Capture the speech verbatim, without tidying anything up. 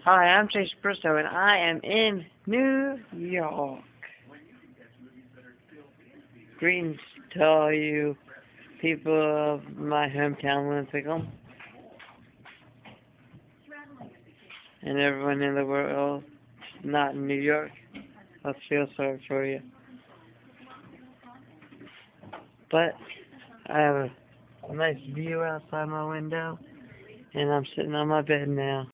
Hi, I'm Chase Bristow, and I am in New York. Greetings to all you people of my hometown, Linthicum, and everyone in the world not in New York. I feel sorry for you. But I have a, a nice view outside my window, and I'm sitting on my bed now.